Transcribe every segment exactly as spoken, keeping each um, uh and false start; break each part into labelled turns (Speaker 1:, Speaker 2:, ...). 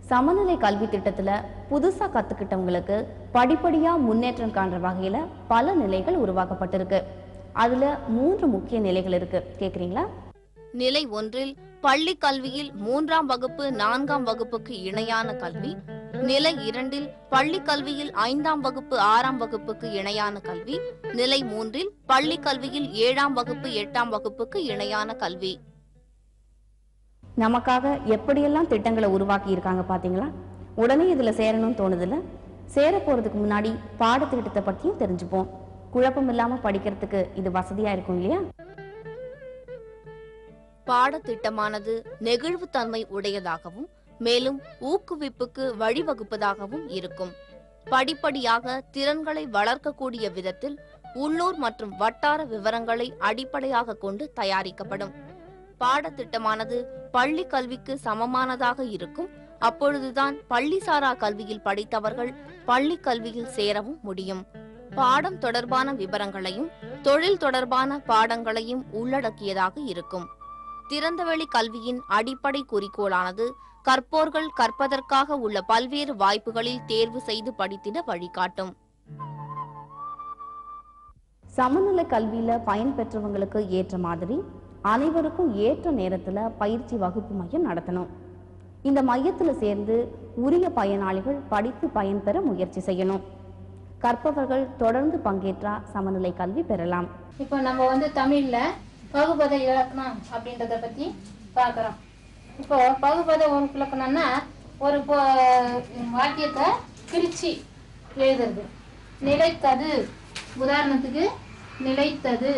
Speaker 1: சமநிலை கல்வி திட்டத்துல புதுசா கத்துக்கிட்டவங்களுக்கு படிப்படியா முன்னேற்றம் காண்ற வகையில பல நிலைகள் உருவாக்கப்பட்டிருக்கு. அதுல மூன்று முக்கிய நிலைகள் இருக்கு. கேக்குறீங்களா?
Speaker 2: நிலை ஒன்றில் பள்ளி கல்வியில் மூன்றாம் வகுப்பு நான்காம் வகுப்புக்கு இணையான கல்வி. நிலை இரண்டில் பள்ளி கல்வியில் ஐந்தாம் வகுப்பு ஆறாம் வகுப்புக்கு இணையான கல்வி. நிலை மூன்றில் பள்ளி கல்வியில் ஏழாம் வகுப்பு எட்டாம் வகுப்புக்கு இணையான கல்வி.
Speaker 1: நமக்காக எப்படியெல்லாம் திட்டங்களை உருவாக்கி இருக்காங்க பாத்தீங்களா? உடனே இதுல சேரணும்னு தோணுதுல. சேர போறதுக்கு முன்னாடி பாடத்திட்டத்தை பத்தியும் தெரிஞ்சுப்போம். குழப்பம் இல்லாம படிக்கிறதுக்கு இது வசதியா இருக்கும் இல்லையா?
Speaker 2: பாடத்திட்டமானது நெகிழ்வுத்தன்மை உடையதாகவும் மேலும் ஊக்குவிப்புக்கு வழிவகுப்பதாகவும் இருக்கும். படிப்படியாக திறன்களை வளர்க்கக்கூடிய விதத்தில் உள்ளூர் மற்றும் வட்டார விவரங்களை அடிப்படையாக கொண்டு தயாரிக்கப்படும். பாடத்திட்டமானது பள்ளி கல்விக்கு சமமானதாக இருக்கும். அப்பொழுதுதான் பள்ளிசாரா கல்வியில் படித்தவர்கள் பள்ளி கல்வியில் சேரவும் முடியும். பாடம் தொடர்பான விவரங்களையும் தொழில் தொடர்பான பாடங்களையும் உள்ளடக்கியதாக இருக்கும். திறந்தவெளி கல்வியின் அடிப்படை குறிக்கோளானது கற்போர்கள் கற்பதற்காக உள்ள பல்வேறு வாய்ப்புகளில் தேர்வு செய்து படித்திட வழிகாட்டும்.
Speaker 1: சமநிலை கல்வியில பயன் பெற்றவங்களுக்கு ஏற்ற மாதிரி அனைவருக்கும் ஏற்ற நேரத்துல பயிற்சி வகுப்பு மையம் நடத்தணும். இந்த மையத்துல சேர்ந்து உரிய பயனாளிகள் படித்து பயன்பெற முயற்சி செய்யணும். கற்பவர்கள் தொடர்ந்து பங்கேற்றா சமநிலை கல்வி பெறலாம்.
Speaker 3: இப்போ நம்ம வந்து தமிழ்ல பகுபத இலக்கணம் அப்படின்றத பத்தி பார்க்கிறோம். இப்போ பகுபத இலக்கணம்னா ஒரு வாக்கியத்தை பிரிச்சு எழுதுறது. நிலைத்தது, உதாரணத்துக்கு நிலைத்தது.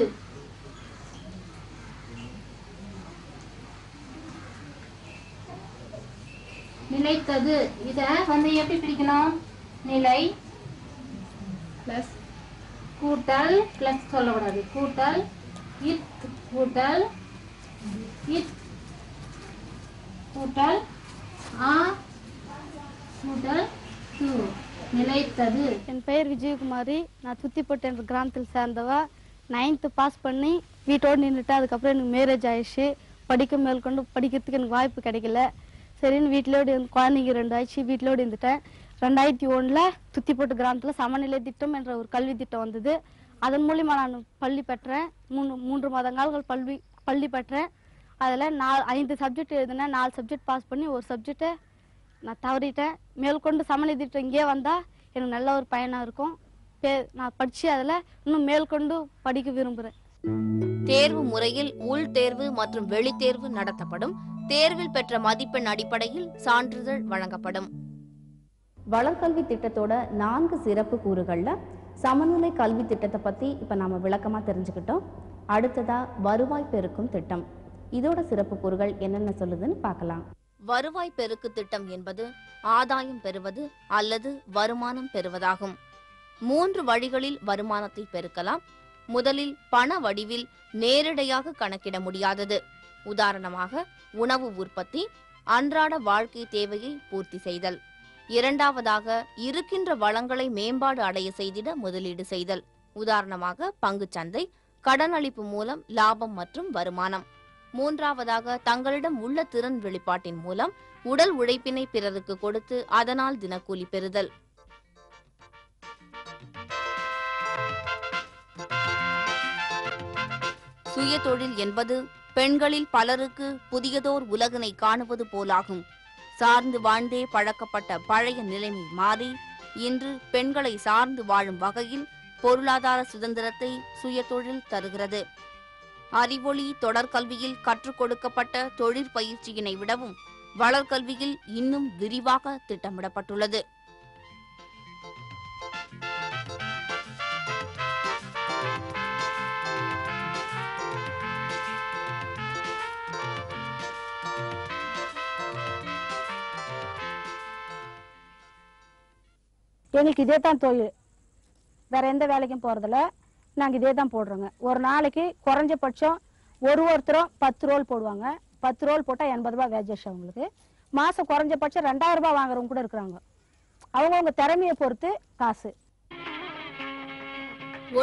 Speaker 3: நிலைத்தது இத வந்து எப்படி பிரிக்கணும்? நிலை பிளஸ் கூட்டல் பிளஸ் சொல்லக்கூடாது. கூட்டல் இத் கூட்டல் இத் கூட்டல் ஆ கூட்டல் து. நிலைத்தது.
Speaker 4: என் பெயர் விஜயகுமாரி. நான் சுத்திப்பட்டு என்ற கிராமத்தில் சேர்ந்தவ. நைன்த்து பாஸ் பண்ணி வீட்டோடு நின்றுட்டேன். அதுக்கப்புறம் எனக்கு மேரேஜ் ஆயிடுச்சு. படிக்க மேற்கொண்டு படிக்கிறதுக்கு எனக்கு வாய்ப்பு கிடைக்கல. சரின்னு வீட்டிலோடு குழந்தைங்க ரெண்டு ஆயிடுச்சு. வீட்டிலோடு இருந்துட்டேன். ரெண்டாயிரத்தி ஒன்றில் துத்திப்பட்டு கிராமத்தில் சமநிலை திட்டம் என்ற ஒரு கல்வி திட்டம் வந்தது. அதன் மூலிமா நான் பள்ளி பெற்றேன். மூணு மூன்று மாதங்கள் பள்ளி பள்ளி பெற்றேன். அதில் நாலு ஐந்து சப்ஜெக்ட் எழுதினேன். நாலு சப்ஜெக்ட் பாஸ் பண்ணி ஒரு சப்ஜெக்டை நான் தவறிட்டேன். மேற்கொண்டு சமநிலை திட்டம் இங்கே வந்தால் எனக்கு நல்ல ஒரு பயனாக இருக்கும். பே நான் படித்து அதில் இன்னும் மேற்கொண்டு படிக்க விரும்புகிறேன்.
Speaker 2: தேர்வு முறையில் உள் தேர்வு மற்றும் வெளித்தேர்வு நடத்தப்படும். தேர்வில் பெற்ற மதிப்பெண் அடிப்படையில் சான்றிதழ் வழங்கப்படும்.
Speaker 1: வளர்கல்வி திட்டத்தோட நான்கு சிறப்பு கூறுகள்ல சமநிலை கல்வி திட்டத்தை பத்தி இப்ப நாம விளக்கமா தெரிஞ்சுக்கிட்டோம். அடுத்ததா வருவாய் பெருக்கும் திட்டம். இதோட சிறப்பு கூறுகள் என்னென்ன சொல்லுதுன்னு பார்க்கலாம்.
Speaker 2: வருவாய் பெருக்கு திட்டம் என்பது ஆதாயம் பெறுவது அல்லது வருமானம் பெறுவதாகும். மூன்று வழிகளில் வருமானத்தை பெருக்கலாம். முதலில் பண வடிவில் நேரடியாக கணக்கிட முடியாதது. உதாரணமாக உணவு உற்பத்தி, அன்றாட வாழ்க்கை தேவையை பூர்த்தி செய்தல். இரண்டாவதாக இருக்கின்ற வளங்களை மேம்பாடு அடைய செய்திட முதலீடு செய்தல். உதாரணமாக பங்குச்சந்தை, கடனளிப்பு மூலம் லாபம் மற்றும் வருமானம். மூன்றாவதாக தங்களிடம் உள்ள திறன் வெளிப்பாட்டின் மூலம் உடல் உழைப்பினை பிறருக்கு கொடுத்து அதனால் தினக்கூலி பெறுதல். சுய தொழில் என்பது பெண்களில் பலருக்கு புதியதோர் உலகினை காணுவது போலாகும். சார்ந்து வாழ்ந்தே பழக்கப்பட்ட பழைய நிலைமை மாறி இன்று பெண்களை சார்ந்து வாழும் வகையில் பொருளாதார சுதந்திரத்தை சுய தொழில் தருகிறது. அறிவொளி தொடர்கல்வியில் கற்றுக் கொடுக்கப்பட்ட தொழிற்பயிற்சியினை விடவும் வளர்கல்வியில் இன்னும் விரிவாக திட்டமிடப்பட்டுள்ளது.
Speaker 4: எங்களுக்கு இதே தான் தொழில். வேற எந்த வேலைக்கும் போறதில்ல. நாங்கள் இதே தான் போடுறோங்க. ஒரு நாளைக்கு குறைஞ்சபட்சம் ஒரு ஒருத்தரும் பத்து ரோல் போடுவாங்க. பத்து ரோல் போட்டால் எண்பது ரூபாய் வேஜஸ் அவங்களுக்கு. மாதம் குறைஞ்சபட்சம் ரெண்டாயிரம் ரூபாய் வாங்குறவங்க கூட இருக்கிறாங்க. அவங்கவுங்க திறமையை பொறுத்து காசு.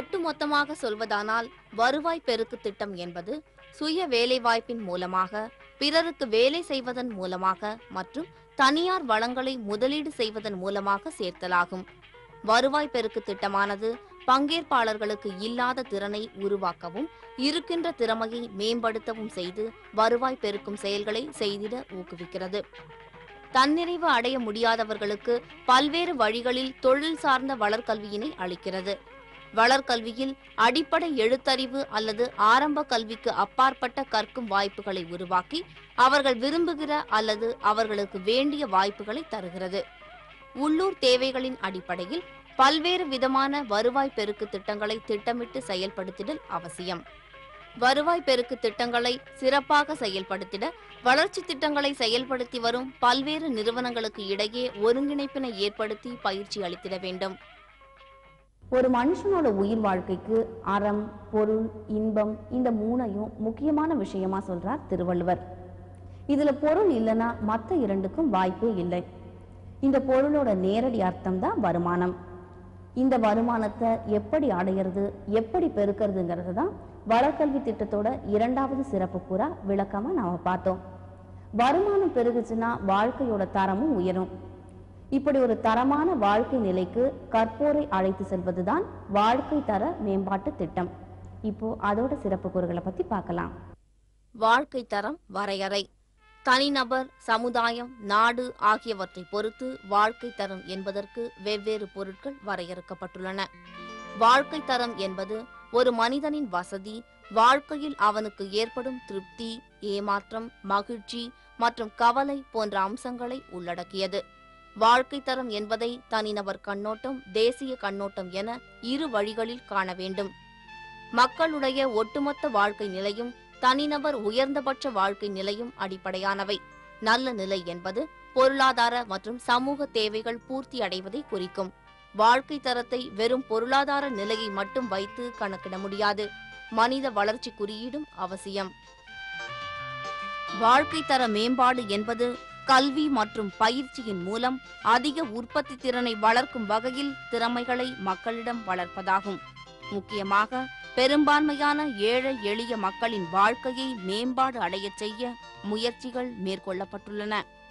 Speaker 2: ஒட்டுமொத்தமாக சொல்வதானால் வருவாய் பெருக்கு திட்டம் என்பது சுய வேலைவாய்ப்பின் மூலமாக பிறருக்கு வேலை செய்வதன் மூலமாக மற்றும் தனியார் வளங்களை முதலீடு செய்வதன் மூலமாக சேர்த்தலாகும். வருவாய் பெருக்கு திட்டமானது பங்கேற்பாளர்களுக்கு இல்லாத திறனை உருவாக்கவும் இருக்கின்ற திறமையை மேம்படுத்தவும் செய்து வருவாய் பெருக்கும் செயல்களை செய்திட ஊக்குவிக்கிறது. தன்னிறைவு அடைய முடியாதவர்களுக்கு பல்வேறு வழிகளில் தொழில் சார்ந்த வளர்கல்வியினை அளிக்கிறது. வளர்கல்வியில் அடிப்படை எழுத்தறிவு அல்லது ஆரம்ப கல்விக்கு அப்பாற்பட்ட கற்கும் வாய்ப்புகளை உருவாக்கி அவர்கள் விரும்புகிற அல்லது அவர்களுக்கு வேண்டிய வாய்ப்புகளை தருகிறது. உள்ளூர் தேவைகளின் அடிப்படையில் பல்வேறு விதமான வருவாய் பெருக்கு திட்டங்களை திட்டமிட்டு செயல்படுத்திடல் அவசியம். வருவாய் பெருக்கு திட்டங்களை சிறப்பாக செயல்படுத்திட வளர்ச்சி திட்டங்களை செயல்படுத்தி வரும் பல்வேறு நிறுவனங்களுக்கு இடையே ஒருங்கிணைப்பினை ஏற்படுத்தி பயிற்சி அளித்திட வேண்டும்.
Speaker 1: ஒரு மனுஷனோட உயிர் வாழ்க்கைக்கு அறம், பொருள், இன்பம் இந்த மூணையும் முக்கியமான விஷயமா சொல்றார் திருவள்ளுவர். இதுல பொருள் இல்லைன்னா மற்ற இரண்டுக்கும் வாய்ப்பே இல்லை. இந்த பொருளோட நேரடி அர்த்தம் தான் வருமானம். இந்த வருமானத்தை எப்படி அடையிறது, எப்படி பெருக்கிறதுங்கிறது தான் வளர்கல்வி திட்டத்தோட இரண்டாவது சிறப்பு கூறா விளக்கமா நாம பார்த்தோம். வருமானம் பெருகுச்சுன்னா வாழ்க்கையோட தரமும் உயரும். இப்படி ஒரு தரமான வாழ்க்கை நிலைக்கு கற்போரை அழைத்து செல்வதுதான் வாழ்க்கை தர மேம்பாட்டு திட்டம். இப்போ அதோட சிறப்பு கூறுகளை பத்தி பார்க்கலாம்.
Speaker 2: வாழ்க்கை தரம் வரையறை. தனிநபர், சமுதாயம், நாடு ஆகியவற்றை பொறுத்து வாழ்க்கை தரம் என்பதற்கு வெவ்வேறு பொருட்கள் வரையறுக்கப்பட்டுள்ளன. வாழ்க்கை தரம் என்பது ஒரு மனிதனின் வசதி, வாழ்க்கையில் அவனுக்கு ஏற்படும் திருப்தி, ஏமாற்றம், மகிழ்ச்சி மற்றும் கவலை போன்ற அம்சங்களை உள்ளடக்கியது. வாழ்க்கை தரம் என்பதை தனிநபர் கண்ணோட்டம், தேசிய கண்ணோட்டம் என இரு வழிகளில் காண வேண்டும். மக்களுடைய ஒட்டுமொத்த வாழ்க்கை நிலையும் தனிநபர் உயர்ந்தபட்ச வாழ்க்கை நிலையும் அடிப்படையானவை. நல்ல நிலை என்பது பொருளாதார மற்றும் சமூக தேவைகள் பூர்த்தி அடைவதை குறிக்கும். வாழ்க்கை தரத்தை வெறும் பொருளாதார நிலையை மட்டும் வைத்து கணக்கிட முடியாது. மனித வளர்ச்சி குறியீடும் அவசியம். வாழ்க்கை தர மேம்பாடு என்பது கல்வி மற்றும் பயிற்சியின் மூலம் அதிக உற்பத்தி திறனை வளர்க்கும் வகையில் திறமைகளை மக்களிடம் வளர்ப்பதாகும். முக்கியமாக பெரும்பான்மையான ஏழை எளிய மக்களின் வாழ்க்கையை மேம்பாடு அடையச் செய்ய முயற்சிகள் மேற்கொள்ளப்பட்டுள்ளன.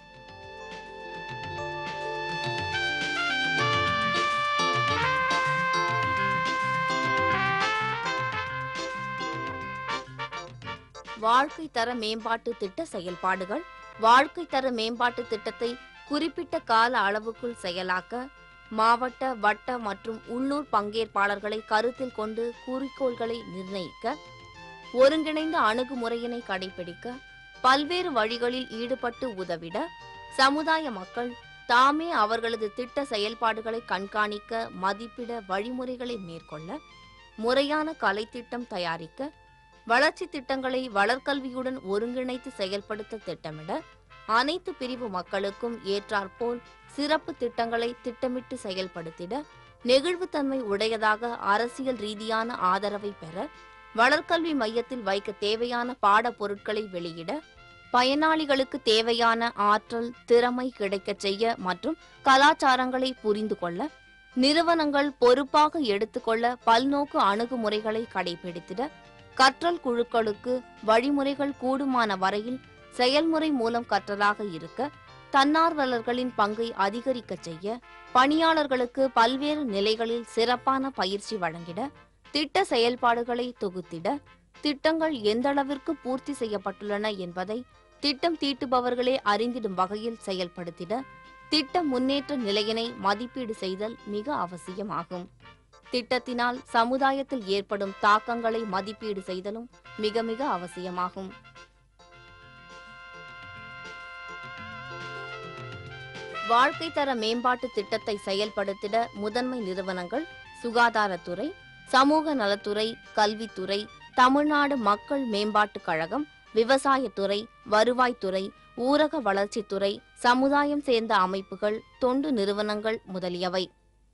Speaker 2: வாழ்க்கை தர மேம்பாட்டு திட்ட செயல்பாடுகள். வாழ்க்கை தர மேம்பாட்டு திட்டத்தை குறிப்பிட்ட கால அளவுக்குள் செயலாக்க மாவட்ட, வட்ட மற்றும் உள்ளூர் பங்கேற்பாளர்களை கருத்தில் கொண்டு குறிக்கோள்களை நிர்ணயிக்க, ஒருங்கிணைந்த அணுகுமுறையினை கடைபிடிக்க, பல்வேறு வழிகளில் ஈடுபட்டு உதவிட, சமுதாய மக்கள் தாமே அவர்களது திட்ட செயல்பாடுகளை கண்காணிக்க, மதிப்பிட வழிமுறைகளை மேற்கொள்ள, முறையான கலைத்திட்டம் தயாரிக்க, வளர்ச்சி திட்டங்களை வளர்கல்வியுடன் ஒருங்கிணைத்து செயல்படுத்த திட்டமிட, அனைத்து பிரிவு மக்களுக்கும் ஏற்றாற்போல் சிறப்பு திட்டங்களை திட்டமிட்டு செயல்படுத்திட, நெகிழ்வுத்தன்மை உடையதாக அரசியல் ரீதியான ஆதரவை பெற, வளர்கல்வி மையத்தில் வைக்க தேவையான பாட பொருட்களை வெளியிட, பயனாளிகளுக்கு தேவையான ஆற்றல், திறமை கிடைக்கச் செய்ய மற்றும் கலாச்சாரங்களை புரிந்து கொள்ள, நிறுவனங்கள் பொறுப்பாக எடுத்துக்கொள்ள பல்நோக்கு அணுகுமுறைகளை கடைபிடித்திட, கற்றல் குழுக்களுக்கு வழிமுறைகள் கூடுமான வரையில் செயல்முறை மூலம் கற்றலாக இருக்க, தன்னார்வலர்களின் பங்கை அதிகரிக்க செய்ய, பணியாளர்களுக்கு பல்வேறு நிலைகளில் சிறப்பான பயிற்சி வழங்கிட, திட்ட செயல்பாடுகளை தொகுத்திட, திட்டங்கள் எந்தளவிற்கு பூர்த்தி செய்யப்பட்டுள்ளன என்பதை திட்டம் தீட்டுபவர்களே அறிந்திடும் வகையில் செயல்படுத்திட, திட்ட முன்னேற்ற நிலையினை மதிப்பீடு செய்தல் மிக அவசியமாகும். திட்டத்தினால் சமுதாயத்தில் ஏற்படும் தாக்கங்களை மதிப்பீடு செய்தலும் மிக மிக அவசியமாகும். வாழ்க்கை தர மேம்பாட்டு திட்டத்தை செயல்படுத்திட முதன்மை நிறுவனங்கள் சுகாதாரத்துறை, சமூக நலத்துறை, கல்வித்துறை, தமிழ்நாடு மக்கள் மேம்பாட்டுக் கழகம், விவசாயத்துறை, வருவாய்த்துறை, ஊரக வளர்ச்சித்துறை, சமுதாயம் சேர்ந்த அமைப்புகள், தொண்டு நிறுவனங்கள் முதலியவை.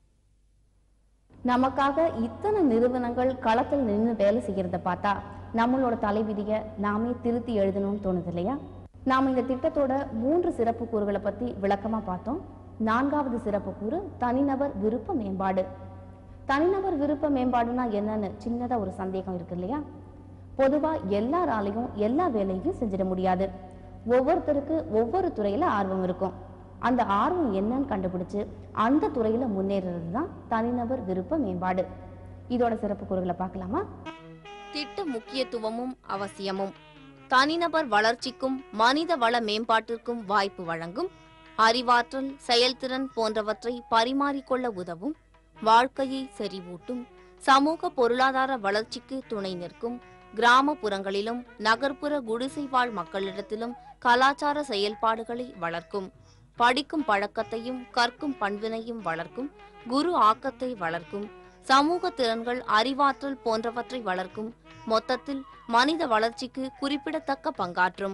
Speaker 1: நமக்காக இத்தனை நிறுவனங்கள் களத்தில் நின்று வேலை செய்யறத பார்த்தா நம்மளோட தலைவிதியை நாமே திருத்தி எழுதணும்னு தோணுது இல்லையா? நாம் இந்த திட்டத்தோட மூன்று சிறப்பு கூறுகளை பத்தி விளக்கமா பார்த்தோம். நான்காவது சிறப்பு கூறு தனிநபர் விருப்ப மேம்பாடு. தனிநபர் விருப்ப மேம்பாடுனா என்னன்னு சின்னதா ஒரு சந்தேகம் இருக்கு இல்லையா? பொதுவா எல்லாராலையும் எல்லா வேலையும் செஞ்சிட முடியாது. ஒவ்வொருத்தருக்கு ஒவ்வொரு துறையில ஆர்வம் இருக்கும். அந்த ஆர்வம் என்னன்னு கண்டுபிடிச்சு அந்த துறையில முன்னேறது தான் தனிநபர் விருப்ப மேம்பாடு. இதோட சிறப்பு கூறுகளை பார்க்கலாமா?
Speaker 2: திட்ட முக்கியத்துவமும் அவசியமும். தனிநபர் வளர்ச்சிக்கும் மனித வள மேம்பாட்டிற்கும் வாய்ப்பு வழங்கும், அறிவாற்றல், செயல்திறன் போன்றவற்றை பரிமாறிக்கொள்ள உதவும், வாழ்க்கையை செறிவூட்டும், சமூக பொருளாதார வளர்ச்சிக்கு துணை நிற்கும், கிராமப்புறங்களிலும் நகர்ப்புற குடிசை வாழ் மக்களிடத்திலும் கலாச்சார செயல்பாடுகளை வளர்க்கும், படிக்கும் பழக்கத்தையும் கற்கும் பண்பினையும் வளர்க்கும், குரு ஆக்கத்தை வளர்க்கும், சமூக திறன்கள், அறிவாற்றல் போன்றவற்றை வளர்க்கும், மொத்தத்தில் மனித வளர்ச்சிக்கு குறிப்பிடத்தக்க பங்காற்றும்.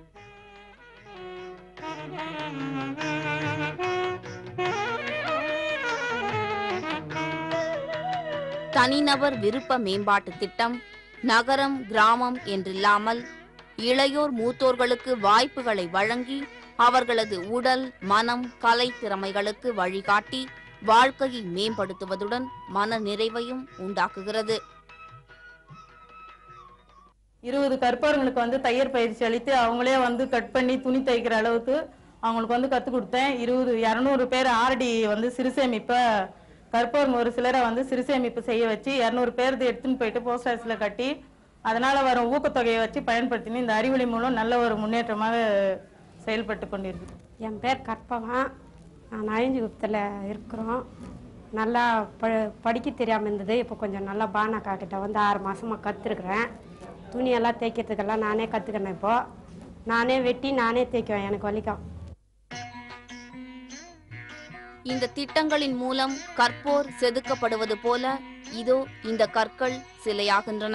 Speaker 2: தனிநபர் விருப்ப மேம்பாட்டு திட்டம் நகரம் கிராமம் என்றில்லாமல் இளையோர் மூத்தோர்களுக்கு வாய்ப்புகளை வழங்கி அவர்களது உடல் மனம் கலை திறமைகளுக்கு வழிகாட்டி வாழ்க்கையை மேம்படுத்துவதுடன் மன நிறைவையும் உண்டாக்குகிறது.
Speaker 5: இருபது கற்பவர்களுக்கு வந்து தையர் பயிற்சி அளித்து அவங்களே வந்து கட் பண்ணி துணி தைக்கிற அளவுக்கு அவங்களுக்கு வந்து கற்றுக் கொடுத்தேன். இருபது இரநூறு பேர் ஆர்டி வந்து சிறுசேமிப்பை கற்பவங்க ஒரு சிலரை வந்து சிறுசேமிப்பு செய்ய வச்சு இரநூறு பேருக்கு எடுத்துன்னு போயிட்டு போஸ்ட் ஆஃபீஸில் கட்டி அதனால் வரும் ஊக்கத்தொகையை வச்சு பயன்படுத்தினு இந்த அறிவொளி மூலம் நல்ல ஒரு முன்னேற்றமாக செயல்பட்டு கொண்டிருக்கு.
Speaker 6: என் பேர் கற்பகம். நான் அழிஞ்சு குப்பத்தில் இருக்கிறோம். நல்லா ப படிக்க தெரியாமல் இருந்தது. இப்போ கொஞ்சம் நல்லா பானாக்கா கிட்ட வந்து ஆறு மாதமாக கற்றுருக்குறேன். துணியெல்லாம் தைக்கிறதுக்கெல்லாம் நானே கற்றுக்கினேன். இப்போது நானே வெட்டி நானே தைக்குவேன், எனக்கு வலிக்கும்.
Speaker 2: இந்த திட்டங்களின் மூலம் கற்போர் செதுக்கப்படுவது போல இதோ இந்த கற்கள் சிலையாகின்றன.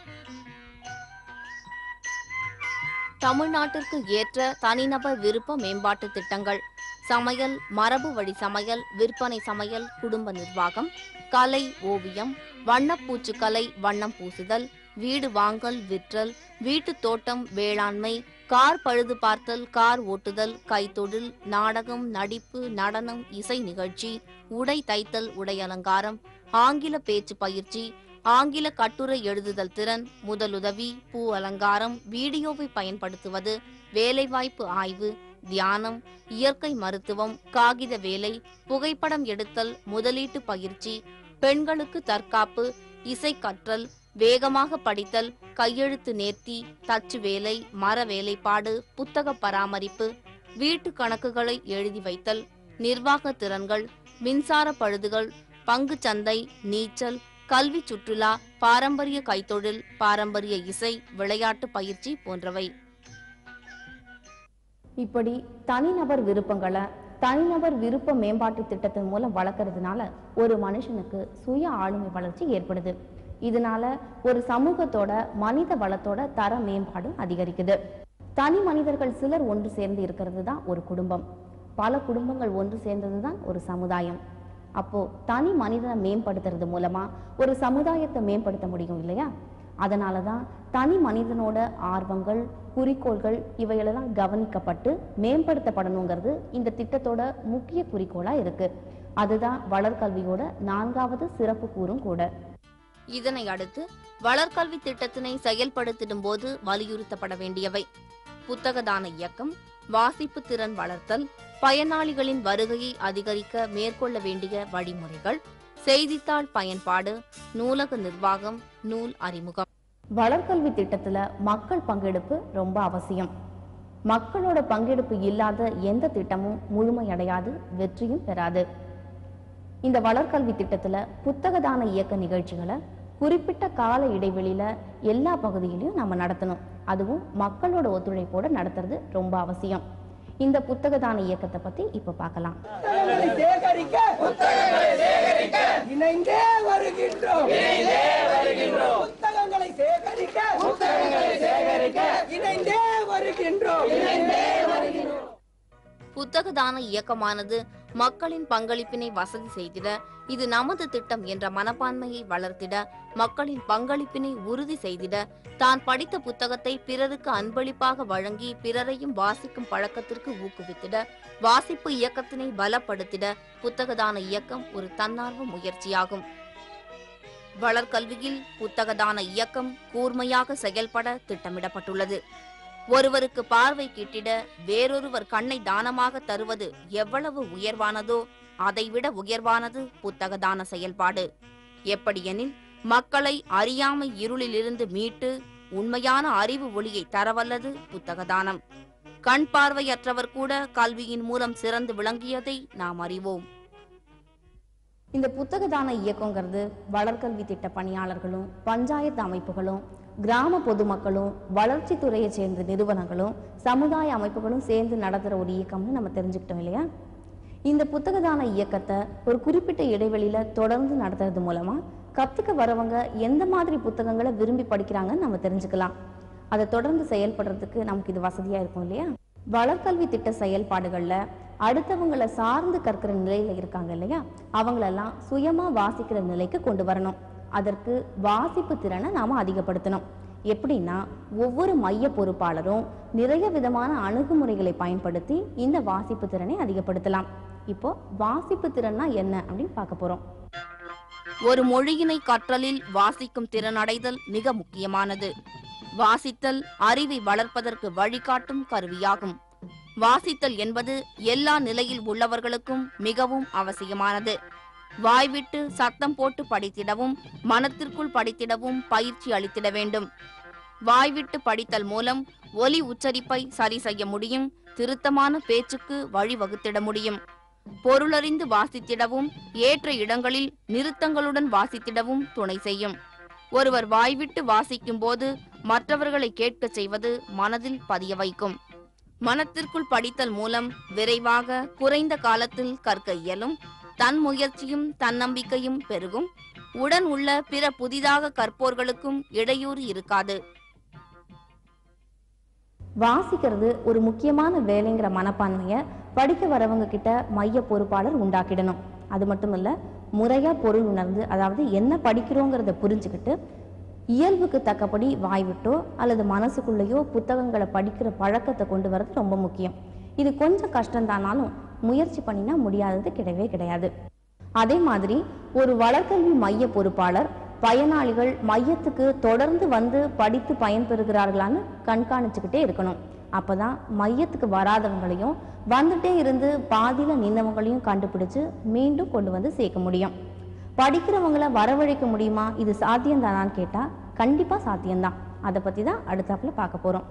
Speaker 2: தமிழ்நாட்டிற்கு ஏற்ற தனிநபர் விருப்ப மேம்பாட்டு திட்டங்கள்: சமையல், மரபு வழி சமையல், விற்பனை சமையல், குடும்ப நிர்வாகம், கலை, ஓவியம், வண்ணப்பூச்சுக்கலை, வண்ணம் பூசுதல், வீடு வாங்கல் விற்றல், வீட்டு தோட்டம், வேளாண்மை, கார் பழுது பார்த்தல், கார் ஓட்டுதல், கைத்தொழில், நாடகம், நடிப்பு, நடனம், இசை நிகழ்ச்சி, உடை தைத்தல், உடை அலங்காரம், ஆங்கில பேச்சு பயிற்சி, ஆங்கில கட்டுரை எழுதுதல் திறன், முதலுதவி, பூ அலங்காரம், வீடியோவை பயன்படுத்துவது, வேலைவாய்ப்பு ஆய்வு, தியானம், இயற்கை மருத்துவம், காகித வேலை, புகைப்படம் எடுத்தல், முதலீட்டு பயிற்சி, பெண்களுக்கு தற்காப்பு, இசை கற்றல், வேகமாக படித்தல், கையெழுத்து நேர்த்தி, தச்சு வேலை, மர வேலைப்பாடு, புத்தக பராமரிப்பு, வீட்டு கணக்குகளை எழுதி வைத்தல், நிர்வாக திறன்கள், மின்சார பழுதுகள், பங்கு சந்தை, நீச்சல், கல்வி சுற்றுலா, பாரம்பரிய கைத்தொழில், பாரம்பரிய இசை, விளையாட்டு பயிற்சி போன்றவை.
Speaker 1: இப்படி தனிநபர் விருப்பங்களை தனிநபர் விருப்ப மேம்பாட்டு திட்டத்தின் மூலம் வளர்க்கறதுனால ஒரு மனுஷனுக்கு சுய ஆளுமை வளர்ச்சி ஏற்படுது. இதனால ஒரு சமூகத்தோட மனித வளத்தோட தர மேம்பாடும் அதிகரிக்குது. தனி மனிதர்கள் சிலர் ஒன்று சேர்ந்து இருக்கிறது தான் ஒரு குடும்பம். பல குடும்பங்கள் ஒன்று சேர்ந்தது தான் ஒரு சமுதாயம். அப்போ தனி மனிதனை மேம்படுத்துறது மூலமா ஒரு சமுதாயத்தை மேம்படுத்த முடியும் இல்லையா? அதனால தான் தனி மனிதனோட ஆர்வங்கள், குறிக்கோள்கள் இவையெல்லாம் கவனிக்கப்பட்டு மேம்படுத்தப்படணுங்கிறது இந்த திட்டத்தோட முக்கிய குறிக்கோளா இருக்கு. அதுதான் வளர்கல்வியோட நான்காவது சிறப்பு கூறும் கூட.
Speaker 2: இதனை அடுத்து வளர்கல்வி திட்டத்தினை செயல்படுத்திடும் போது வலியுறுத்தப்பட வேண்டியவை: புத்தகதான இயக்கம், வாசிப்பு திறன் வளர்த்தல், பயனாளிகளின் வருகையை அதிகரிக்க மேற்கொள்ள வேண்டிய வழிமுறைகள், செய்தித்தாள் பயன்பாடு, நூலக நிர்வாகம், நூல் அறிமுகம்.
Speaker 1: வளர்கல்வி திட்டத்துல மக்கள் பங்கெடுப்பு ரொம்ப அவசியம். மக்களோட பங்கெடுப்பு இல்லாத எந்த திட்டமும் முழுமையடையாது, வெற்றியும் பெறாது. இந்த வளர்கல்வி திட்டத்துல புத்தகதான இயக்க நிகழ்ச்சிகளை குறிப்பிட்ட கால இடைவெளியில எல்லா பகுதியிலையும் நம்ம நடத்தணும். அதுவும் மக்களோட ஒத்துழைப்போட நடத்துறது ரொம்ப அவசியம். இந்த புத்தகதான இயக்கத்தை பத்தி இப்ப பார்க்கலாம்.
Speaker 2: புத்தகதான இயக்கமானது மக்களின் பங்களிப்பினை வசதி செய்திட, இது நமது திட்டம் என்ற மனப்பான்மையை வளர்த்திட, மக்களின் பங்களிப்பினை உறுதி செய்திட, தான் படித்த புத்தகத்தை பிறருக்கு அன்பளிப்பாக வழங்கி பிறரையும் வாசிக்கும் பழக்கத்திற்கு ஊக்குவித்திட, வாசிப்பு இயக்கத்தினை பலப்படுத்திட புத்தகதான இயக்கம் ஒரு தன்னார்வ முயற்சியாகும். வளர்கல்வியில் புத்தகதான இயக்கம் கூர்மையாக செயல்பட திட்டமிடப்பட்டுள்ளது. ஒருவருக்கு பார்வை கிட்டிட வேறொருவர் கண்ணை தானமாக தருவது எவ்வளவு உயர்வானதோ அதைவிட உயர்வானது புத்தக தான செயல்பாடு. எப்படியெனில், மக்களை அறியாமை இருளிலிருந்து மீட்டு உண்மையான அறிவு ஒளியை தரவல்லது புத்தக தானம். கண் பார்வையற்றவர் கூட கல்வியின் மூலம் சிறந்து விளங்கியதை நாம் அறிவோம்.
Speaker 1: இந்த புத்தக தான இயக்கங்கிறது வளர்கல்வி திட்ட பணியாளர்களும் பஞ்சாயத்து அமைப்புகளும் கிராம பொதுமக்களும் வளர்ச்சி துறையை சேர்ந்த நிறுவனங்களும் சமுதாய அமைப்புகளும் சேர்ந்து நடத்துகிற ஒரு இயக்கம்னு நம்ம தெரிஞ்சுக்கிட்டோம் இல்லையா? இந்த புத்தக தான இயக்கத்தை ஒரு குறிப்பிட்ட இடைவெளியில தொடர்ந்து நடத்துறது மூலமா கத்துக்க வரவங்க எந்த மாதிரி புத்தகங்களை விரும்பி படிக்கிறாங்கன்னு நம்ம தெரிஞ்சுக்கலாம். அதை தொடர்ந்து செயல்படுறதுக்கு நமக்கு இது வசதியா இருக்கும் இல்லையா? வளர்கல்வி திட்ட செயல்பாடுகள்ல அடுத்தவங்களை சார்ந்து கற்கிற நிலையில இருக்காங்க இல்லையா, அவங்களெல்லாம் சுயமா வாசிக்கிற நிலைக்கு கொண்டு வரணும். அதற்கு வாசிப்பு திறனை நாம அதிகப்படுத்தணும். எப்படின்னா, ஒவ்வொரு மைய பொறுப்பாளரும் நிறைய விதமான அணுகுமுறைகளை பயன்படுத்தி இந்த வாசிப்பு திறனை அதிகப்படுத்தலாம். இப்போ வாசிப்பு திறன்னா என்ன அப்படின்னு பார்க்க போறோம்.
Speaker 2: ஒரு மொழியினை கற்றலில் வாசிக்கும் திறன் அடைதல் மிக முக்கியமானது. வாசித்தல் அறிவை வளர்ப்பதற்கு வழிகாட்டும் கருவியாகும். வாசித்தல் என்பது எல்லா நிலையில் உள்ளவர்களுக்கும் மிகவும் அவசியமானது. வாய்விட்டு சத்தம் போட்டு படித்திடவும் மனத்திற்குள் படித்திடவும் பயிற்சி அளித்திட வேண்டும். வாய்விட்டு படித்தல் மூலம் ஒலி உச்சரிப்பை சரி செய்ய முடியும், திருத்தமான பேச்சுக்கு வழிவகுத்திட முடியும். பொருளறிந்து வாசித்திடவும் ஏற்ற இடங்களில் நிறுத்தங்களுடன் வாசித்திடவும் துணை செய்யும். ஒருவர் வாய்விட்டு வாசிக்கும் போது மற்றவர்களை கேட்க செய்வது மனதில் பதிய வைக்கும். மனத்திற்குள் படித்தல் மூலம் விரைவாக குறைந்த காலத்தில் கற்க இயலும். தன் முயற்சியும் தன்னம்பிக்கையும் பெருகும். உடன் உள்ள பிற புதிதாக கற்போர்களுக்கும் இடையூறு இருக்காது.
Speaker 1: வாசிக்கிறது ஒரு முக்கியமான வேலைங்கிற மனப்பான்மையை படிக்க வரவங்க கிட்ட மைய பொறுப்பாளர் உண்டாக்கிடணும். அது மட்டும் இல்ல, முறையா பொருள் உணர்ந்து, அதாவது என்ன படிக்கிறோங்கிறத புரிஞ்சுக்கிட்டு இயல்புக்கு தக்கபடி வாய்விட்டோ அல்லது மனசுக்குள்ளேயோ புத்தகங்களை படிக்கிற பழக்கத்தை கொண்டு வரது ரொம்ப முக்கியம். இது கொஞ்சம் கஷ்டம்தானாலும் முயற்சி பண்ணினா முடியாதது கிடையவே கிடையாது. அதே மாதிரி ஒரு வளர்கல்வி மைய பொறுப்பாளர் பயனாளிகள் மையத்துக்கு தொடர்ந்து வந்து படித்து பயன்பெறுகிறார்களான்னு கண்காணிச்சுக்கிட்டே இருக்கணும். அப்பதான் மையத்துக்கு வராதவங்களையும் வந்துட்டே இருந்து பாதியில நின்னவங்களையும் கண்டுபிடிச்சு மீண்டும் கொண்டு வந்து சேர்க்க முடியும். படிக்கிறவங்களை வரவழைக்க முடியுமா? இது சாத்தியம் தானான்னு கேட்டா கண்டிப்பா சாத்தியம்தான். அதை பத்தி தான் அடுத்தாப்புல பார்க்க போறோம்.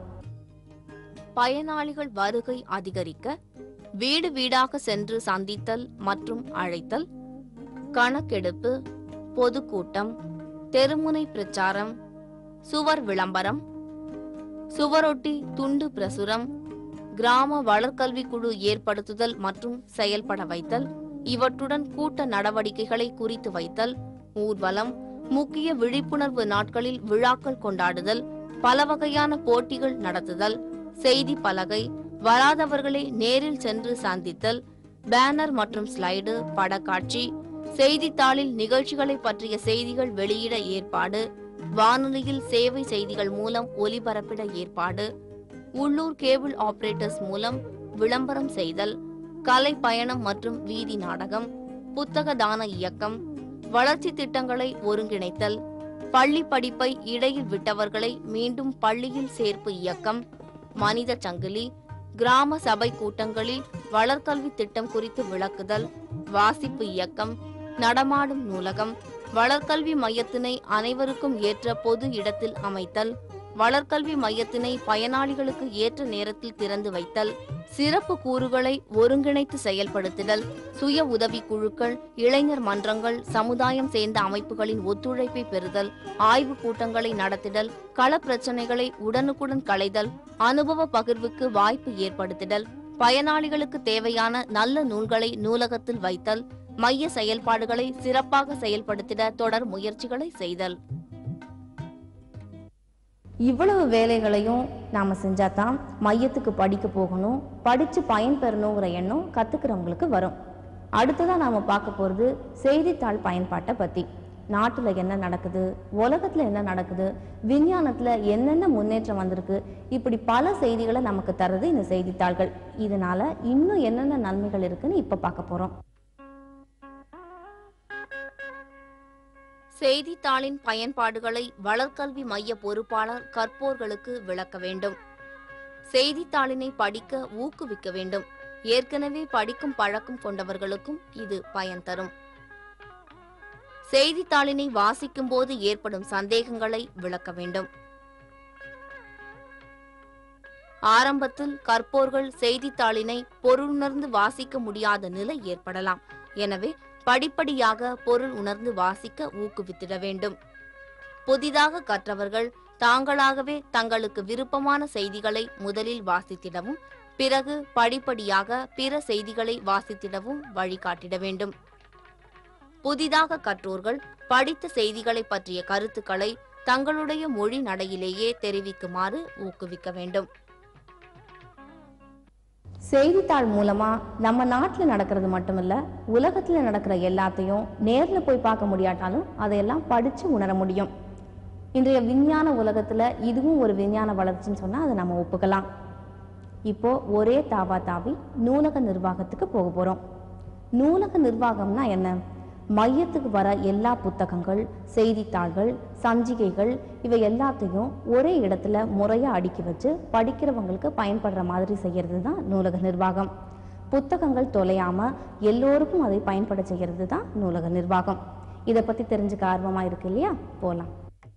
Speaker 2: பயனாளிகள் வருகை அதிகரிக்க வீடு வீடாக சென்று சந்தித்தல் மற்றும் அழைத்தல், கணக்கெடுப்பு, பொதுக்கூட்டம், தெருமுனை பிரச்சாரம், சுவர் விளம்பரம், சுவரொட்டி துண்டு பிரசுரம், கிராம வளர்கல்வி குழு ஏற்படுத்துதல் மற்றும் செயல்பட வைத்தல், இவற்றுடன் கூட்ட நடவடிக்கைகளை குறித்து வைத்தல், ஊர்வலம், முக்கிய விழிப்புணர்வு நாட்களில் விழாக்கள் கொண்டாடுதல், பல வகையான போட்டிகள் நடத்துதல், செய்தி பலகை, வராதவர்களை நேரில் சென்று சந்தித்தல், பேனர் மற்றும் ஸ்லைடு, படக்காட்சி, செய்தித்தாளில் நிகழ்ச்சிகளை பற்றிய செய்திகள் வெளியிட ஏற்பாடு, வானொலியில் சேவை செய்திகள் மூலம் ஒலிபரப்பிட ஏற்பாடு, உள்ளூர் கேபிள் ஆபரேட்டர்ஸ் மூலம் விளம்பரம் செய்தல், கலை பயணம் மற்றும் வீதி நாடகம், புத்தக தான இயக்கம், வளர்ச்சி திட்டங்களை ஒருங்கிணைத்தல், பள்ளி படிப்பை இடையில் விட்டவர்களை மீண்டும் பள்ளியில் சேர்ப்பு இயக்கம், மனித சங்கிலி, கிராம சபை கூட்டங்களில் வளர்கல்வி திட்டம் குறித்து விளக்குதல், வாசிப்பு இயக்கம், நடமாடும் நூலகம், வளர்கல்வி மையத்தினை அனைவருக்கும் ஏற்ற பொது இடத்தில் அமைத்தல், வளர்கல்வி மையத்தினை பயனாளிகளுக்கு ஏற்ற நேரத்தில் திறந்து வைத்தல், சிறப்பு கூறுகளை ஒருங்கிணைத்து செயல்படுத்துதல், சுய உதவி குழுக்கள், இளைஞர் மன்றங்கள், சமுதாயம் சேர்ந்த அமைப்புகளின் ஒத்துழைப்பை பெறுதல், ஆய்வு கூட்டங்களை நடத்திடல், கள பிரச்சனைகளை உடனுக்குடன் களைதல், அனுபவ பகிர்வுக்கு வாய்ப்பு ஏற்படுத்திடல், பயனாளிகளுக்கு தேவையான நல்ல நூல்களை நூலகத்தில் வைத்தல், மைய செயல்பாடுகளை சிறப்பாக செயல்படுத்திட தொடர் முயற்சிகளை செய்தல்.
Speaker 1: இவ்வளவு வேலைகளையும் நாம செஞ்சாதான் மையத்துக்கு படிக்க போகணும், படிச்சு பயன்பெறணுங்கிற எண்ணம் கத்துக்கிறவங்களுக்கு வரும். அடுத்ததா நாம பார்க்க போறது செய்தித்தாள் பயன்பாட்டை பத்தி. நாட்டுல என்ன நடக்குது, உலகத்துல என்ன நடக்குது, விஞ்ஞானத்துல என்னென்ன முன்னேற்றம் வந்திருக்கு, இப்படி பல செய்திகளை நமக்கு தர்றது இந்த செய்தித்தாள்கள். இதனால இன்னும் என்னென்ன நன்மைகள் இருக்குன்னு இப்ப பார்க்க போறோம்.
Speaker 2: செய்தித்தாளின் பயன்பாடுகளை வளர்கல்வி மைய பொறுப்பாளர் கற்போர்களுக்கு விளக்க வேண்டும். செய்தித்தாளினை படிக்க ஊக்குவிக்க வேண்டும். ஏற்கனவே படிக்கும் பழக்கம் கொண்டவர்களுக்கும் இது பயன் தரும். செய்தித்தாளினை வாசிக்கும் போது ஏற்படும் சந்தேகங்களை விளக்க வேண்டும். ஆரம்பத்தில் கற்போர்கள் செய்தித்தாளினை பொருளுணர்ந்து வாசிக்க முடியாத நிலை ஏற்படலாம். எனவே படிப்படியாக பொருள் உணர்ந்து வாசிக்க ஊக்குவித்திட வேண்டும். புதிதாக கற்றவர்கள் தாங்களாகவே தங்களுக்கு விருப்பமான செய்திகளை முதலில் வாசித்திடவும் பிறகு படிப்படியாக பிற செய்திகளை வாசித்திடவும் வழிகாட்டிட வேண்டும். புதிதாக கற்றோர்கள் படித்த செய்திகளை பற்றிய கருத்துக்களை தங்களுடைய மொழி நடையிலேயே தெரிவிக்குமாறு ஊக்குவிக்க வேண்டும்.
Speaker 1: செய்தித்தாள் மூலமா நம்ம நாட்டில் நடக்கிறது மட்டுமில்ல, உலகத்தில் நடக்கிற எல்லாத்தையும் நேரில் போய் பார்க்க முடியாட்டாலும் அதையெல்லாம் படித்து உணர முடியும். இன்றைய விஞ்ஞான உலகத்தில் இதுவும் ஒரு விஞ்ஞான வளர்ச்சின்னு சொன்னால் அதை நம்ம ஒப்புக்கலாம். இப்போ ஒரே தாவா தாவி நூலக நிர்வாகத்துக்கு போக போகிறோம். நூலக நிர்வாகம்னா என்ன? மையத்துக்கு வர எல்லா புத்தகங்கள், செய்தித்தாள்கள், சஞ்சிகைகள் இவை எல்லாத்தையும் ஒரே இடத்துல முறையாக அடுக்கி வச்சு படிக்கிறவங்களுக்கு பயன்படுற மாதிரி செய்கிறது தான் நூலக நிர்வாகம். புத்தகங்கள் தொலையாம எல்லோருக்கும் அதை பயன்பட செய்கிறது தான் நூலக நிர்வாகம். இதை பற்றி தெரிஞ்சுக்க ஆர்வமாக இருக்கு இல்லையா? போகலாம்.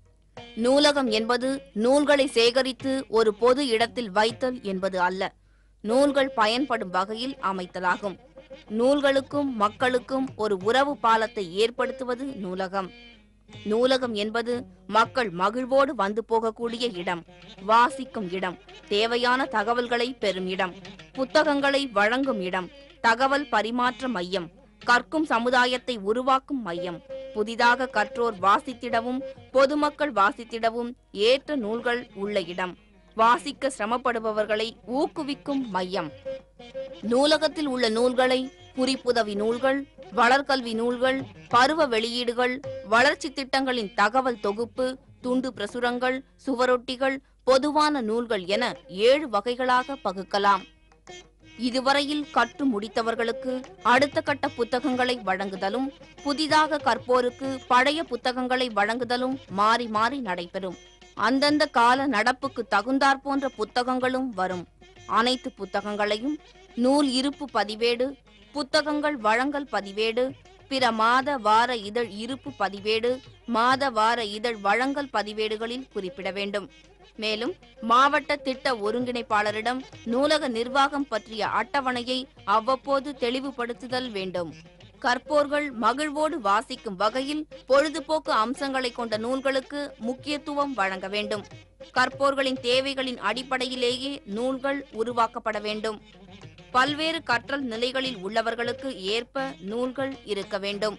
Speaker 2: நூலகம் என்பது நூல்களை சேகரித்து ஒரு பொது இடத்தில் வைத்தல் என்பது அல்ல, நூல்கள் பயன்படும் வகையில் அமைத்தலாகும். நூல்களுக்கும் மக்களுக்கும் ஒரு உறவு பாலத்தை ஏற்படுத்துவது நூலகம். நூலகம் என்பது மக்கள் மகிழ்வோடு வந்து போகக்கூடிய இடம், வாசிக்கும் இடம், தேவையான தகவல்களை பெறும் இடம், புத்தகங்களை வழங்கும் இடம், தகவல் பரிமாற்ற மையம், கற்கும் சமுதாயத்தை உருவாக்கும் மையம், புதிதாக கற்றோர் வாசித்திடவும் பொதுமக்கள் வாசித்திடவும் ஏற்ற நூல்கள் உள்ள இடம், வாசிக்க சிரமப்படுபவர்களை ஊக்குவிக்கும் மையம். நூலகத்தில் உள்ள நூல்களை குறிப்புதவி நூல்கள், வளர்கல்வி நூல்கள், பருவ வெளியீடுகள், வளர்ச்சி திட்டங்களின் தகவல் தொகுப்பு, துண்டு பிரசுரங்கள், சுவரொட்டிகள், பொதுவான நூல்கள் என ஏழு வகைகளாக பகுக்கலாம். இதுவரையில் கற்று முடித்தவர்களுக்கு அடுத்த கட்ட புத்தகங்களை வழங்குதலும் புதிதாக கற்போருக்கு பழைய புத்தகங்களை வழங்குதலும் மாறி மாறி நடைபெறும். அந்தந்த கால நடப்புக்கு தகுந்தாற் போன்ற புத்தகங்களும் வரும். அனைத்து புத்தகங்களையும் நூல் இருப்பு பதிவேடு, புத்தகங்கள் வழங்கல் பதிவேடு, பிற மாத வார இதழ் இருப்பு பதிவேடு, மாத வார இதழ் வழங்கல் பதிவேடுகளில் குறிப்பிட வேண்டும். மேலும் மாவட்ட திட்ட ஒருங்கிணைப்பாளரிடம் நூலக நிர்வாகம் பற்றிய அட்டவணையை அவ்வப்போது தெளிவுபடுத்துதல் வேண்டும். கற்போர்கள் மகிழ்வோடு வாசிக்கும் வகையில் பொழுதுபோக்கு அம்சங்களை கொண்ட நூல்களுக்கு முக்கியத்துவம் வழங்க வேண்டும். கற்போர்களின் தேவைகளின் அடிப்படையிலேயே நூல்கள் உருவாக்கப்பட வேண்டும். பல்வேறு கற்றல் நிலைகளில் உள்ளவர்களுக்கு ஏற்ப நூல்கள் இருக்க வேண்டும்.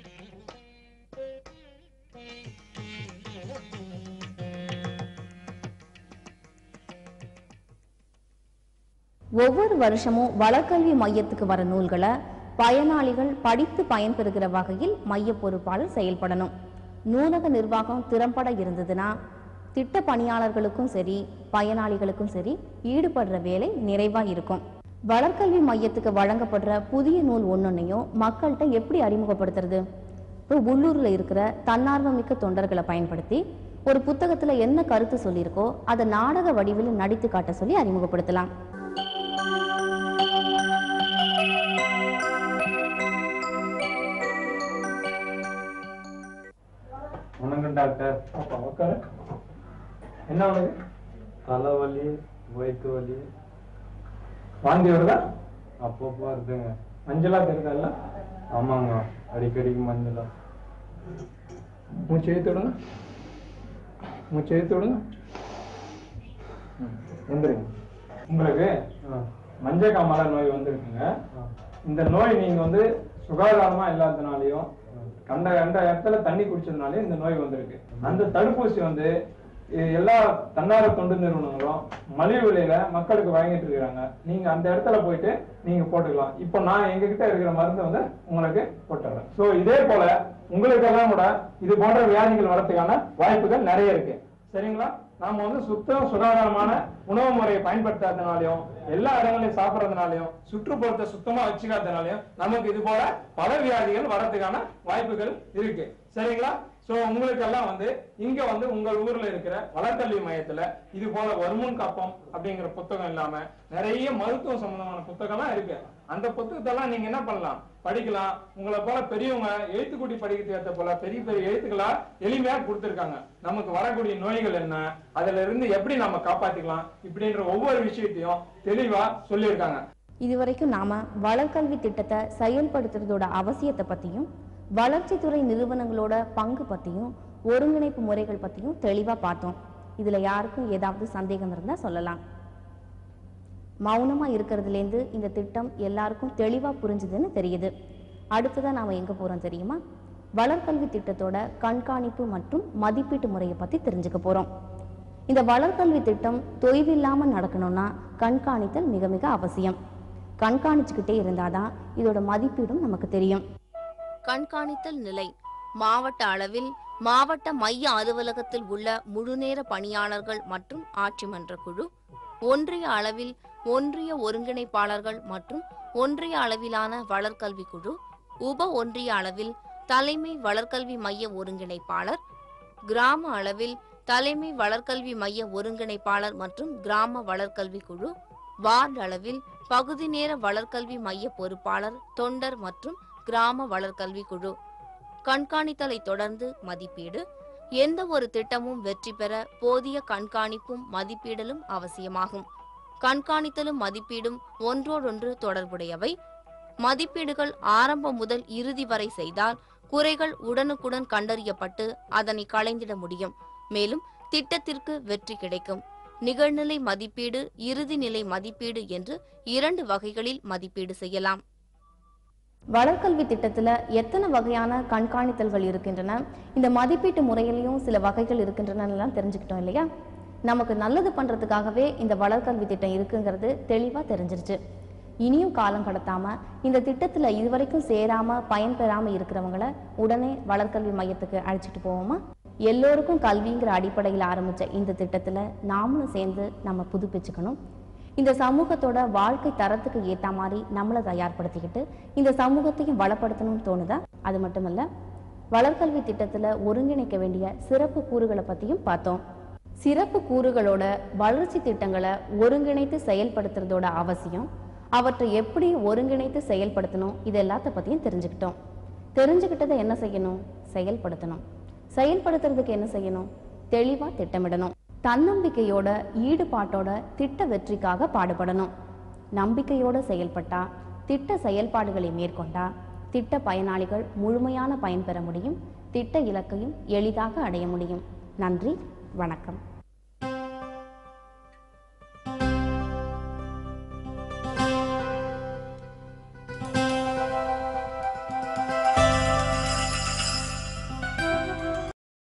Speaker 1: ஒவ்வொரு வருஷமும் வளர்கல்வி மையத்துக்கு வர நூல்களை பயனாளிகள் படித்து பயன்பெறுகிற வகையில் மைய பொறுப்பாளர் செயல்படணும். நூலக நிர்வாகம் திறம்பட இருந்ததுன்னா திட்ட பணியாளர்களுக்கும் சரி பயனாளிகளுக்கும் சரி ஈடுபடுற வேலை நிறைவா இருக்கும். வளர்கல்வி மையத்துக்கு வழங்கப்படுற புதிய நூல் ஒன்னொன்னையும் மக்கள்கிட்ட எப்படி அறிமுகப்படுத்துறது? இப்போ உள்ளூர்ல இருக்கிற தன்னார்வமிக்க தொண்டர்களை பயன்படுத்தி ஒரு புத்தகத்துல என்ன கருத்து சொல்லியிருக்கோ அதை நாடக வடிவில் நடித்து காட்ட சொல்லி அறிமுகப்படுத்தலாம்.
Speaker 7: டாக்டர் என்ன உனக்கு? தலைவலி, வயிற்று வலி, வாந்தி வருதா? அப்பப்போ வருதுங்க. மஞ்சளா தெரியுதல்ல? ஆமாங்க, அடிக்கடிக்கு மஞ்சளா. மூச்சு எழுத்து விடுங்க, மூச்சு எழுத்து விடுங்க. வந்துருங்க. உங்களுக்கு மஞ்சள் காமாலை நோய் வந்திருக்குங்க. இந்த நோய் நீங்க வந்து சுகாதாரமா இல்லாதனாலையும் கண்ட கண்ட இடத்துல தண்ணி குடிச்சதுனாலே இந்த நோய் வந்திருக்கு. அந்த தடுப்பூசி வந்து எல்லா தன்னார்வ தொண்டு நிறுவனங்களும் மலிவு விலையில மக்களுக்கு வழங்கிட்டு இருக்கிறாங்க. நீங்க அந்த இடத்துல போயிட்டு நீங்க போட்டுக்கலாம். இப்போ நான் எங்ககிட்ட இருக்கிற மருந்து வந்து உங்களுக்கு போட்டுறேன். சோ இதே போல உங்களுக்கெல்லாம் கூட இது போன்ற வியாதிகள் வரதுக்கான வாய்ப்புகள் நிறைய இருக்கு. சரிங்களா? நாம வந்து சுத்தம் சுகாதாரமான உணவு முறையை பயன்படுத்தாதனாலையும் எல்லா இடங்களையும் சாப்பிடறதுனாலையும் சுற்றுப்புறத்தை சுத்தமா வச்சுக்காதனாலையும் நமக்கு இது போல பல வியாதிகள் வரதுக்கான வாய்ப்புகள் இருக்கு. சரிங்களா? சோ உங்களுக்கெல்லாம் வந்து இங்க வந்து உங்கள் ஊர்ல இருக்கிற வளர்கல்வி மையத்துல இது போல வருமுன் காப்பம் அப்படிங்கிற புத்தகம் இல்லாம நிறைய மருத்துவம் சம்பந்தமான புத்தகம்லாம் இருக்கு. அந்த புத்தகத்தெல்லாம் நீங்க என்ன பண்ணலாம், படிக்கலாம். உங்களை போல பெரியவங்க எழுத்துக்கூட்டி படிக்கிறது ஏற்ற போல பெரிய பெரிய எழுத்துக்களா எளிமையா கொடுத்திருக்காங்க. நமக்கு வரக்கூடிய நோய்கள் என்ன, அதுல இருந்து எப்படி நம்ம காப்பாத்திக்கலாம் இப்படின்ற ஒவ்வொரு விஷயத்தையும் தெளிவா சொல்லியிருக்காங்க.
Speaker 1: இதுவரைக்கும் நாம வளர்கல்வி திட்டத்தை செயல்படுத்துறதோட அவசியத்தை பத்தியும், வளர்ச்சித்துறை நிறுவனங்களோட பங்கு பத்தியும், ஒருங்கிணைப்பு முறைகள் பத்தியும் தெளிவா பார்த்தோம். இதுல யாருக்கும் ஏதாவது சந்தேகம் இருந்தா சொல்லலாம். மௌனமா இருக்கிறதுலேருந்து இந்த திட்டம் எல்லாருக்கும் தெளிவா புரிஞ்சுதுன்னு தெரியுது. அடுத்ததான் நாம எங்க போறோம் தெரியுமா? வளர்கல்வி திட்டத்தோட கண்காணிப்பு மற்றும் மதிப்பீட்டு முறையை பத்தி தெரிஞ்சுக்க போறோம். இந்த வளர்கல்வி திட்டம் தொய்வில்லாம நடக்கணும்னா கண்காணித்தல் மிக மிக அவசியம். கண்காணிச்சுக்கிட்டே இருந்தாதான் இதோட மதிப்பீடும் நமக்கு தெரியும்.
Speaker 2: கண்காணித்தல் நிலை மாவட்ட அளவில் மாவட்ட மைய அலுவலகத்தில் உள்ள முழுநேர பணியாளர்கள் மற்றும் ஆட்சி மன்ற குழு, ஒன்றிய அளவில் ஒன்றிய ஒருங்கிணைப்பாளர்கள் மற்றும் ஒன்றிய அளவிலான வளர்கல்வி குழு, உப ஒன்றிய அளவில் தலைமை வளர்கல்வி மைய ஒருங்கிணைப்பாளர், கிராம அளவில் தலைமை வளர்கல்வி மைய ஒருங்கிணைப்பாளர் மற்றும் கிராம வளர்கல்வி குழு, வார்டு அளவில் பகுதி நேர வளர்கல்வி மைய பொறுப்பாளர், தொண்டர் மற்றும் கிராம வளர்கல்வி குழு. கண்காணித்தலை தொடர்ந்து மதிப்பீடு. எந்த ஒரு திட்டமும் வெற்றி பெற போதிய கண்காணிப்பும் மதிப்பீடலும் அவசியமாகும். கண்காணித்தலும் மதிப்பீடும் ஒன்றோடொன்று தொடர்புடையவை. மதிப்பீடுகள் ஆரம்பம் முதல் இறுதி வரை செய்தால் குறைகள் உடனுக்குடன் கண்டறியப்பட்டு அதனை களைந்திட முடியும். மேலும் திட்டத்திற்கு வெற்றி கிடைக்கும். நிகழ்நிலை மதிப்பீடு, இறுதி நிலை மதிப்பீடு என்று இரண்டு வகைகளில் மதிப்பீடு செய்யலாம்.
Speaker 1: வளர்கல்வி திட்டத்துல எத்தனை வகையான கண்காணித்தல்கள் இருக்கின்றன, இந்த மதிப்பீட்டு முறையிலையும் சில வகைகள் இருக்கின்றன எல்லாம் தெரிஞ்சுக்கிட்டோம் இல்லையா? நமக்கு நல்லது பண்றதுக்காகவே இந்த வளர்கல்வி திட்டம் இருக்குங்கிறது தெளிவா தெரிஞ்சிருச்சு. இனியும் காலம் கடத்தாம இந்த திட்டத்துல இதுவரைக்கும் சேராம பயன்பெறாம இருக்கிறவங்களை உடனே வளர்கல்வி மையத்துக்கு அழைச்சிட்டு போவோமா? எல்லோருக்கும் கல்விங்கிற அடிப்படையில் ஆரம்பிச்ச இந்த திட்டத்துல நாமளும் சேர்ந்து நம்ம புதுப்பிச்சுக்கணும். இந்த சமூகத்தோட வாழ்க்கை தரத்துக்கு ஏற்ற மாதிரி நம்மளை தயார்படுத்திக்கிட்டு இந்த சமூகத்தையும் வளப்படுத்தணும்னு தோணுதா? அது மட்டுமல்ல, வளர்கல்வி திட்டத்துல ஒருங்கிணைக்க வேண்டிய சிறப்பு கூறுகளை பத்தியும் பார்த்தோம். சிறப்பு கூறுகளோட வளர்ச்சி திட்டங்களை ஒருங்கிணைத்து செயல்படுத்துறதோட அவசியம், அவற்றை எப்படி ஒருங்கிணைத்து செயல்படுத்தணும், இது எல்லாத்த பத்தியும் தெரிஞ்சுக்கிட்டோம். தெரிஞ்சுக்கிட்டதை என்ன செய்யணும்? செயல்படுத்தணும். செயல்படுத்துறதுக்கு என்ன செய்யணும்? தெளிவா திட்டமிடணும். தன்னம்பிக்கையோட ஈடுபாட்டோட திட்ட வெற்றிக்காக பாடுபடணும். நம்பிக்கையோட செயல்பட்டா, திட்ட செயல்பாடுகளை மேற்கொண்டா திட்ட பயனாளிகள் முழுமையான பயன்பெற முடியும். திட்ட இலக்கையும் எளிதாக அடைய முடியும். நன்றி, வணக்கம்.